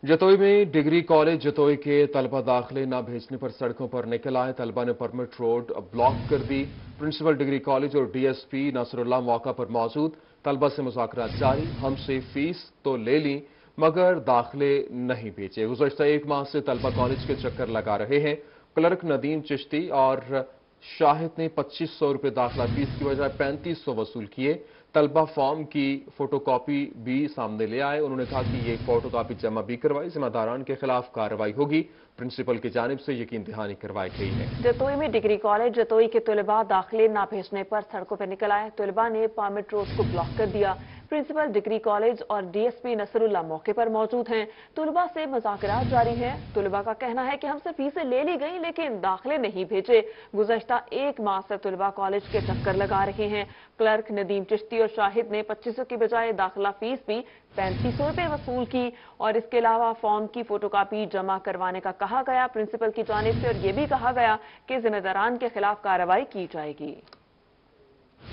जतोई में degree college Jatoi के तलबा दाखिले न भेजने पर सड़कों पर निकल आए। तलबा ने परमिट रोड ब्लॉक कर दी। प्रिंसिपल डिग्री कॉलेज और डीएसपी नसरुल्लाह मौका पर मौजूद। तलबा से मुज़ाकरात जारी। हमसे फीस तो ले ली मगर दाखिले नहीं भेजे। गुज़श्ता एक माह से तलबा कॉलेज के चक्कर लगा रहे हैं। क्लर्क नदीम चिश्ती और शाहिद ने 2500 रुपये दाखिला फीस की बजाय 3500 वसूल किए। तलबा फॉर्म की फोटोकॉपी भी सामने ले आए। उन्होंने कहा कि ये फोटोकॉपी जमा भी करवाई। जिम्मेदारान के खिलाफ कार्रवाई होगी। प्रिंसिपल की जानिब से यकीन दहानी करवाई गई है। जतोई में डिग्री कॉलेज जतोई के तलबा दाखिले न भेजने पर सड़कों पर निकल आए। तलबा ने परमिट रोड को ब्लॉक कर दिया। प्रिंसिपल डिग्री कॉलेज और डीएसपी नसरुल्लाह मौके पर मौजूद हैं। तलबा से मुज़ाकरात जारी हैं। तलबा का कहना है कि हमसे फीसें ले ली गई लेकिन दाखिले नहीं भेजे। गुज़श्ता एक माह से तलबा कॉलेज के चक्कर लगा रहे हैं। क्लर्क नदीम चिश्ती और शाहिद ने 2500 की बजाय दाखिला फीस भी 3500 रुपये वसूल की और इसके अलावा फॉर्म की फोटोकॉपी जमा करवाने का कहा गया प्रिंसिपल की जानिब से, और ये भी कहा गया कि जिम्मेदारान के खिलाफ कार्रवाई की जाएगी।